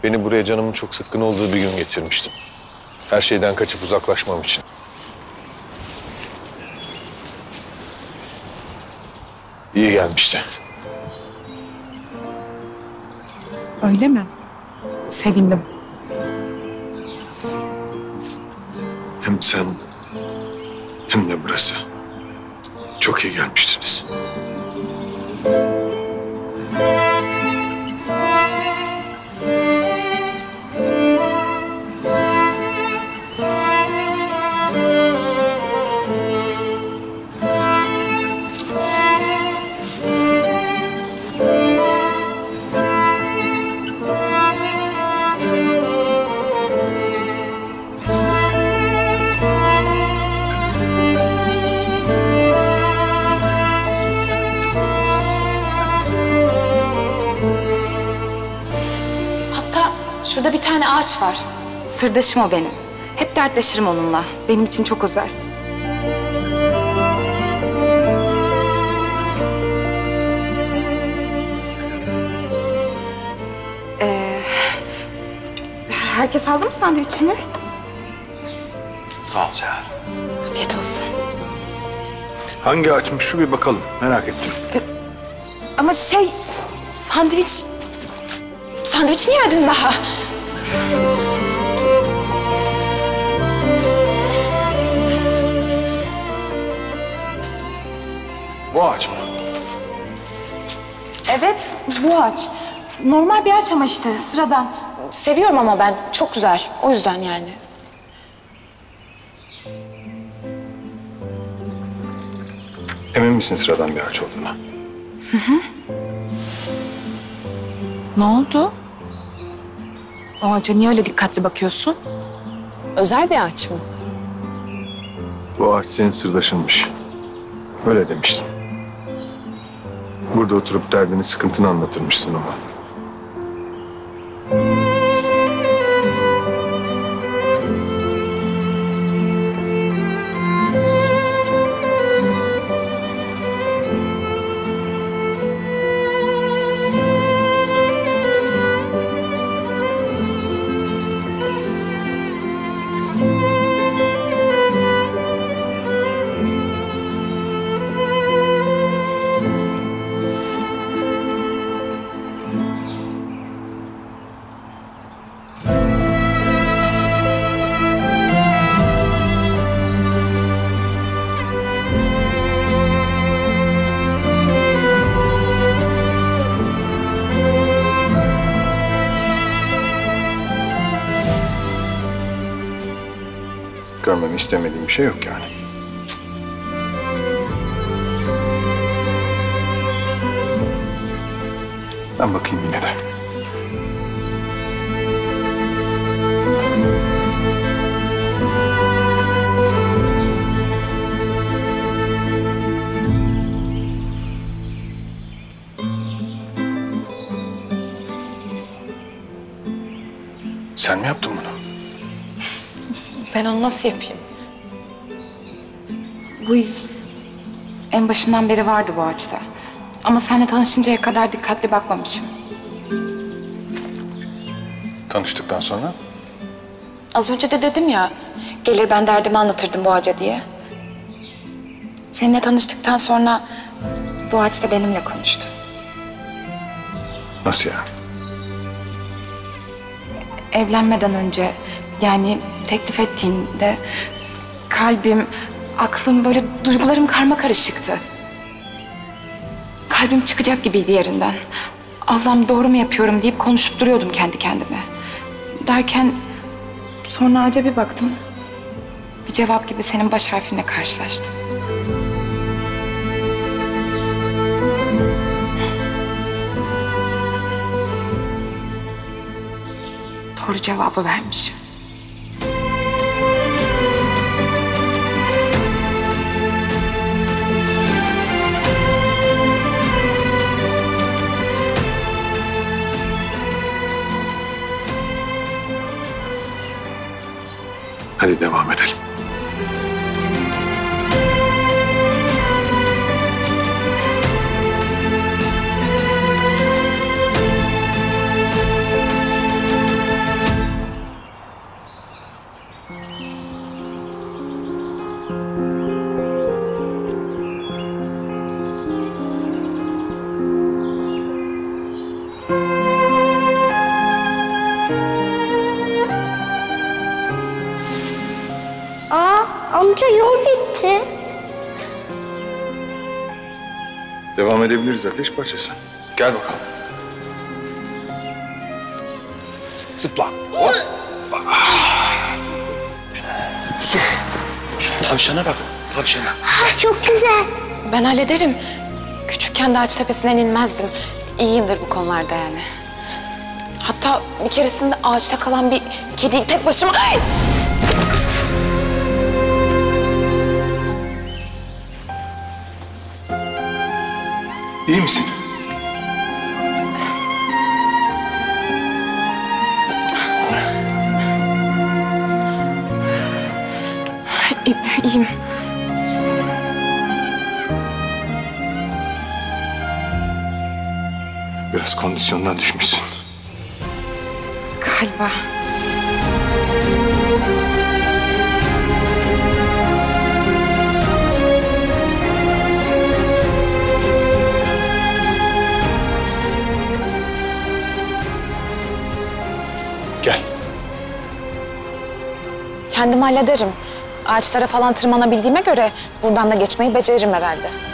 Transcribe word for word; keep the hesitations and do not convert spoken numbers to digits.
Beni buraya canımın çok sıkkın olduğu bir gün getirmiştim. Her şeyden kaçıp uzaklaşmam için. İyi gelmişti. Öyle mi? Sevindim. Hem sen hem de burası. Çok iyi gelmiştiniz. Şurada bir tane ağaç var. Sırdaşım o benim. Hep dertleşirim onunla. Benim için çok özel. Ee, herkes aldı mı sandviçini? Sağ ol Seher. Afiyet olsun. Hangi ağaçmış şu bir bakalım. Merak ettim. Ee, ama şey, sandviç... Sandviç niye yedin daha? Bu ağaç mı? Evet, bu ağaç. Normal bir ağaç ama işte, sıradan. Seviyorum ama ben, çok güzel. O yüzden yani. Emin misin sıradan bir ağaç olduğuna? Hı hı. Ne oldu? O ağaca niye öyle dikkatli bakıyorsun? Özel bir ağaç mı? Bu ağaç senin sırdaşınmış. Öyle demiştim. Burada oturup derdini, sıkıntını anlatırmışsın ona. Görmemi istemediğim bir şey yok yani. Ben bakayım yine de. Sen mi yaptın bunu? Ben onu nasıl yapayım? Bu iz en başından beri vardı bu ağaçta. Ama seninle tanışıncaya kadar dikkatli bakmamışım. Tanıştıktan sonra? Az önce de dedim ya, gelir ben derdimi anlatırdım bu ağaca diye. Seninle tanıştıktan sonra bu ağaç da benimle konuştu. Nasıl yani? Evlenmeden önce, yani teklif ettiğinde kalbim, aklım, böyle duygularım karma karışıktı. Kalbim çıkacak gibiydi yerinden. Allah'ım doğru mu yapıyorum deyip konuşup duruyordum kendi kendime. Derken sonra ağaca bir baktım. Bir cevap gibi senin baş harfinle karşılaştım. Doğru cevabı vermişim. Hadi devam edelim. Amca yol bitti. Devam edebiliriz ateş parçası. Gel bakalım. Zıpla. Hop. Su. Şu tavşana bak. Tavşana. Ah, çok güzel. Ben hallederim. Küçükken de ağaç tepesinden inmezdim. İyiyimdir bu konularda yani. Hatta bir keresinde ağaçta kalan bir kediyi tek başıma... Ay! İyi misin? İ- İyiyim. Biraz kondisyondan düşmüşsün. Galiba. Gel. Kendim hallederim. Ağaçlara falan tırmanabildiğime göre buradan da geçmeyi beceririm herhalde.